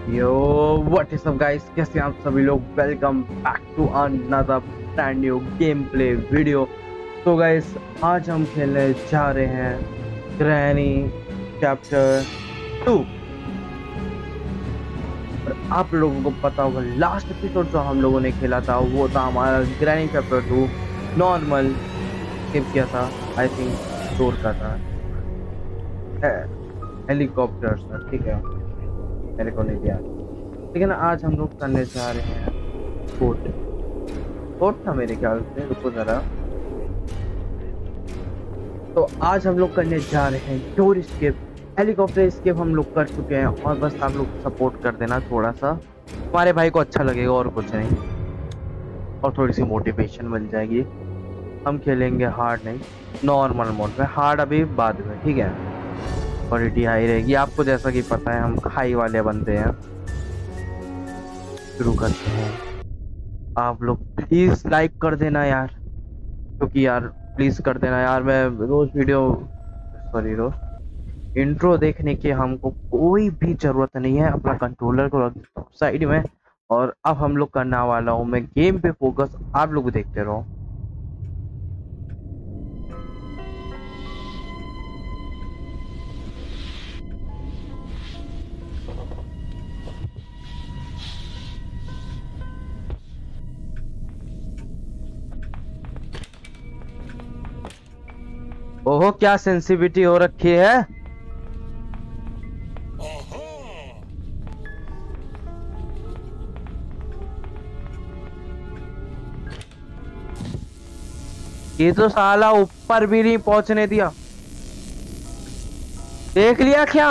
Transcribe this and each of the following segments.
Yo what is up guys, कैसे हैं आप सभी लोग। Welcome back to another brand new game play video. तो गाइस, आज हम खेलने जा रहे हैं ग्रैनी चैप्टर 2। और आप लोगों को पता होगा लास्ट एपिसोड जो हम लोगों ने खेला था वो था हमारा ग्रैनी चैप्टर 2 नॉर्मल। स्किप किया था, आई थिंक डोर का था, हेलीकॉप्टर था, ठीक है, मेरे को नहीं दिया। लेकिन आज हम लोग करने जा रहे हैं बोट। बोट था मेरे ख्याल से, रुको जरा। तो आज हम लोग करने जा रहे हैं डोर स्केप। हेलीकॉप्टर स्केप हम लोग कर चुके हैं और बस आप लोग सपोर्ट कर देना थोड़ा सा, हमारे भाई को अच्छा लगेगा और कुछ नहीं, और थोड़ी सी मोटिवेशन बन जाएगी। हम खेलेंगे हार्ड नहीं, नॉर्मल मोड में। हार्ड अभी बाद में, ठीक है। क्वालिटी हाई रहेगी, आपको जैसा कि पता है हम हाई वाले बनते हैं। शुरू करते हैं। आप लोग प्लीज लाइक कर देना यार, क्योंकि यार प्लीज कर देना यार। मैं रोज वीडियो, सॉरी, रोज इंट्रो देखने की हमको कोई भी जरूरत नहीं है। अपना कंट्रोलर को रख देता हूँ साइड में, और अब हम लोग करने वाला हूँ मैं गेम पे फोकस। आप लोग देखते रहो। ओहो, क्या सेंसिटिविटी हो रखी है। ये तो साला ऊपर भी नहीं पहुंचने दिया। देख लिया क्या?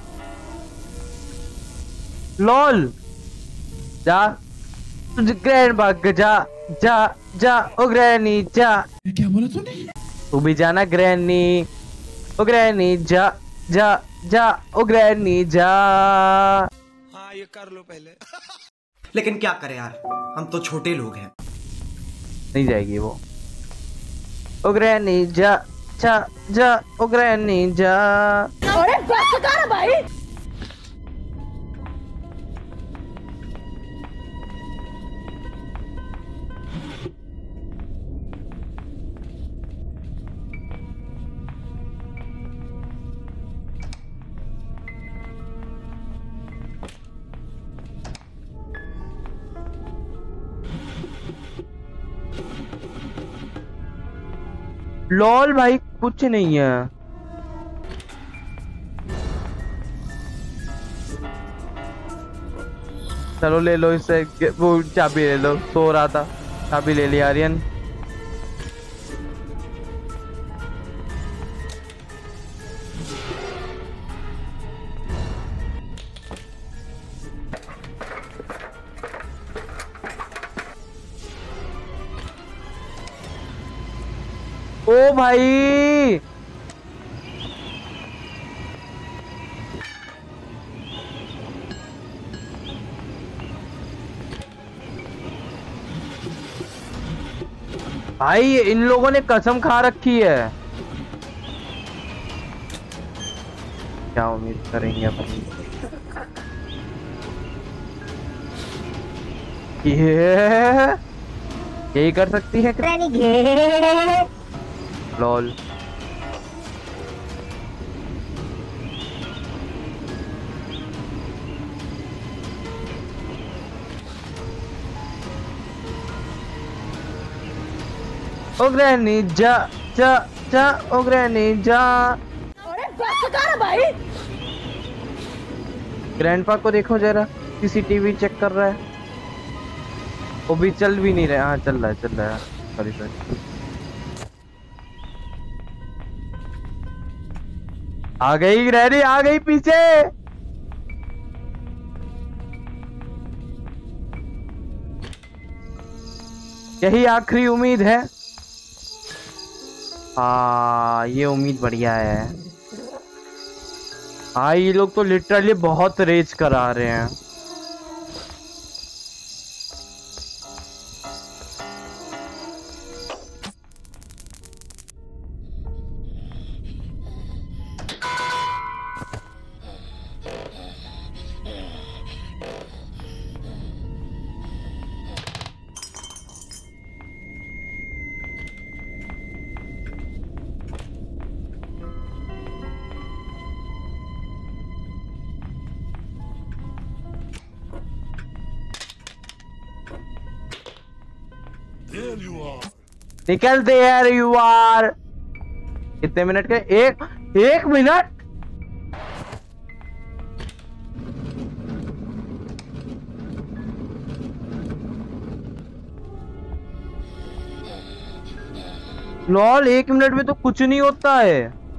लॉल, जा ग्रैंड बाग, जा जा जा ओ ग्रैनी जा। क्या बोला तूने? तू भी जाना ग्रैनी, ओ ग्रैनी जा जा जा ओ ग्रैनी जा। हाँ, ये कर लो पहले। लेकिन क्या करें यार, हम तो छोटे लोग हैं। नहीं जाएगी वो। ओ ग्रैनी जा जा जा ओ ग्रैनी जा। अरे बस कर भाई। लॉल भाई, कुछ नहीं है। चलो ले लो इससे, वो चाबी ले लो। सो रहा था, चाबी ले लिया आर्यन। ओ भाई, भाई इन लोगों ने कसम खा रखी है। क्या उम्मीद करेंगे अपनी। ये यही कर सकती है लॉल। ओ ग्रैनी जा जा जा ओ ग्रैनी जा। अरे बस कर भाई। ग्रैंडपा को देखो जरा, सीसीटीवी चेक कर रहा है। वो भी चल भी नहीं रहा। हाँ चल रहा है, चल रहा है। Sorry sorry. आ गई ग्रैनी, आ गई पीछे। यही आखिरी उम्मीद है। हाँ, ये उम्मीद बढ़िया है। हाँ, ये लोग तो लिटरली बहुत रेज करा रहे हैं। निकल देयर यू आर। कितने मिनट के? एक मिनट। लॉल 1 मिनट में तो कुछ नहीं होता है।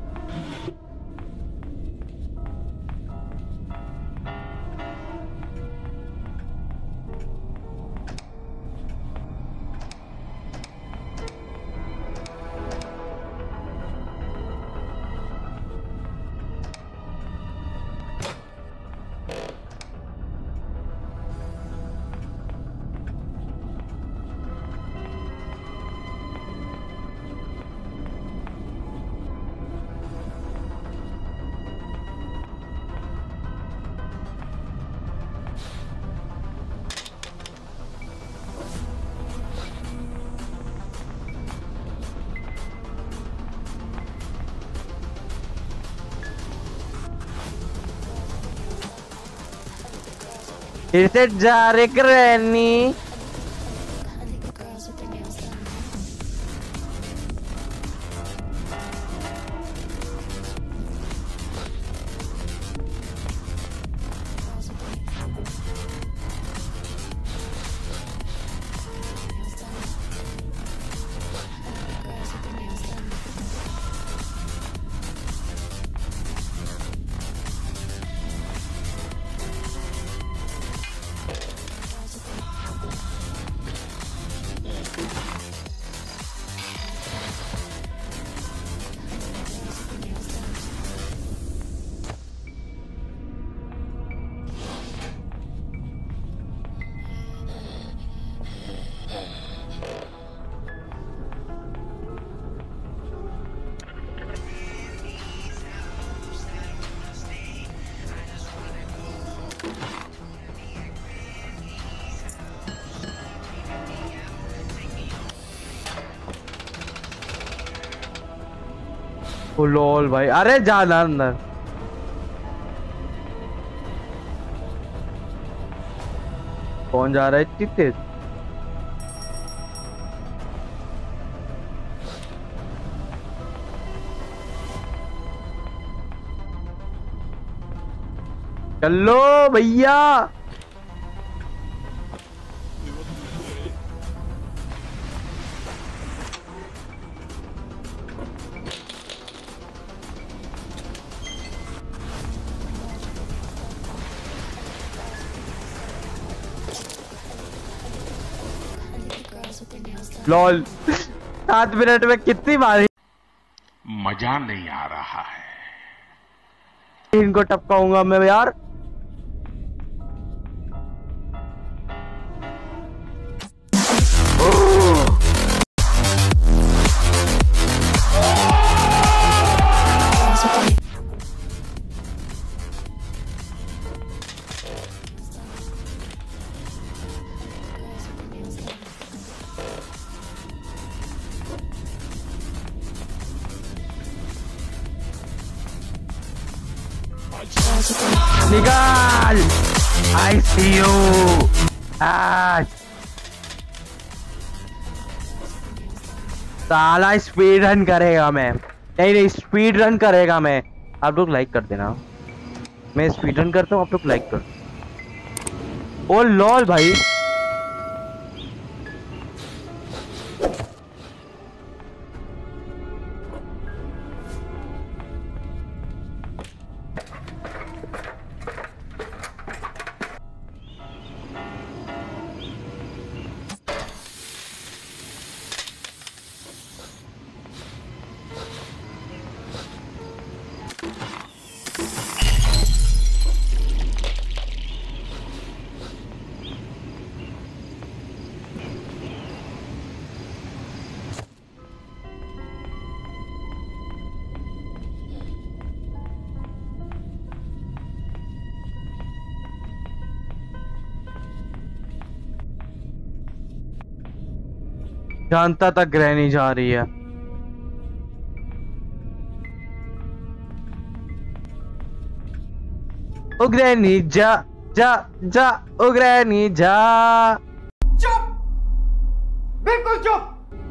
फिर से जा रे ग्रैनी। ओ लॉल भाई, अरे जाना अंदर। कौन जा रहा है इतनी तेज? चलो भैया। लॉल 7 मिनट में कितनी मारी? मजा नहीं आ रहा है। इनको टपकाऊंगा मैं यार। निकाल। I see you. साला स्पीड रन करेगा मैं। नहीं स्पीड रन करेगा मैं। आप लोग लाइक कर देना। मैं स्पीड रन करता हूँ, आप लोग लाइक कर। ओ लॉल भाई, जानता था ग्रैनी जा रही है। ओ ग्रैनी जा जा जा, ओ ग्रैनी जा। बिल्कुल चुप।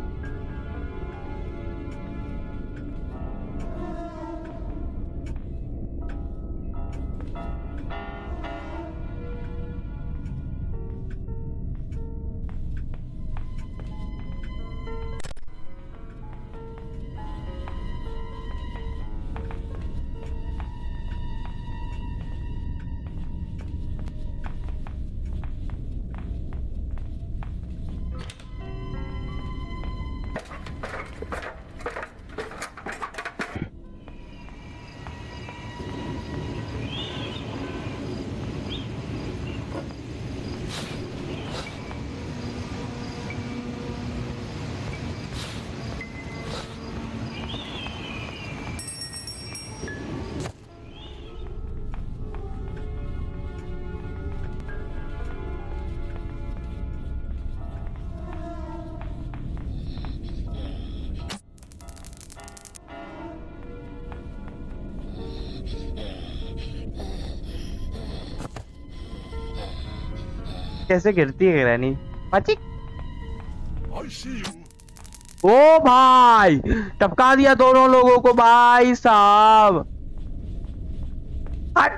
कैसे गिरती है ग्रैनी? पाचिक। I see you. ओ भाई, टपका दिया दोनों लोगों को भाई साहब। हट।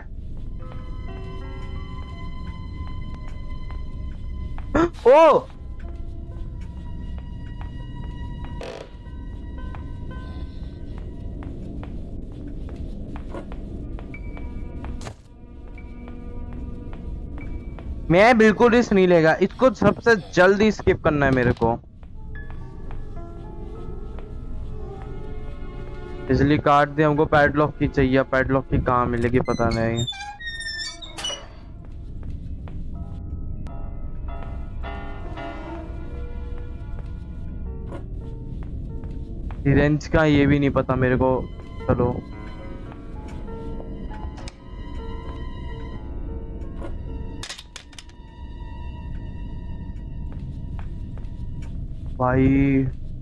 ओ मैं बिल्कुल रिस्क नहीं लेगा, इसको सबसे जल्दी स्किप करना है मेरे को। बिजली काट दे, हमको पैडलॉक की चाहिए। पैडलॉक की कहाँ मिलेगी पता नहीं। रेंज का ये भी नहीं पता मेरे को। चलो भाई,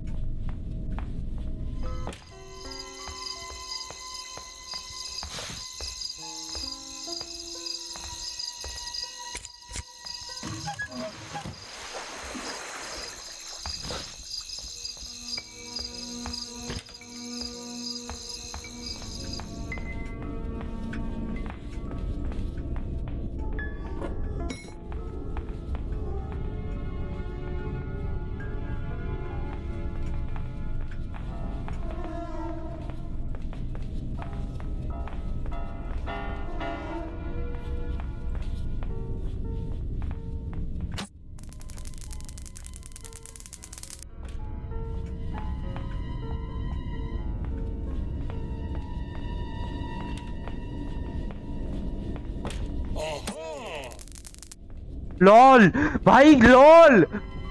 लॉल भाई, लॉल।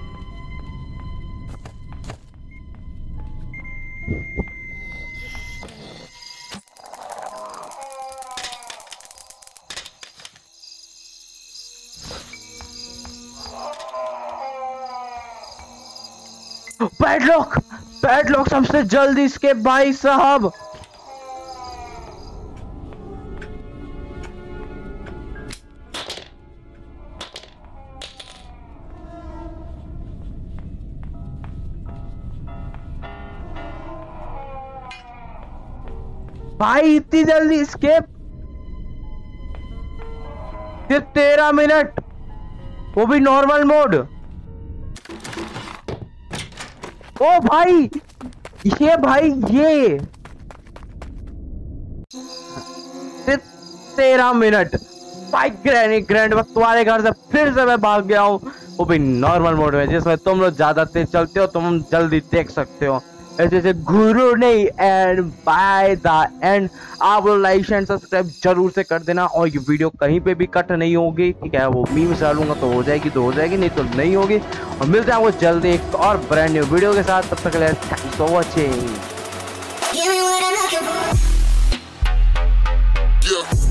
पैडलॉक, पैडलॉक सबसे जल्दी इसके भाई साहब। भाई इतनी जल्दी स्केप? सिर्फ 13 मिनट, वो भी नॉर्मल मोड। ओ भाई, ये भाई ये सिर्फ 13 मिनट। भाई ग्रैंड वक्त तुम्हारे घर से फिर से मैं भाग गया हूँ, वो भी नॉर्मल मोड में, जिसमें तुम लोग ज्यादा तेज चलते हो, तुम जल्दी देख सकते हो। ऐसे गुरु नहीं। एंड बाय द एंड आप लोग लाइक एंड सब्सक्राइब जरूर से कर देना। और ये वीडियो कहीं पे भी कट नहीं होगी, ठीक है? वो मीम से डालूंगा तो हो जाएगी, तो हो जाएगी, नहीं तो नहीं होगी। और मिलते हैं आपको जल्दी एक और ब्रांड न्यू वीडियो के साथ। तब तक के लिए थैंक्स फॉर वॉचिंग।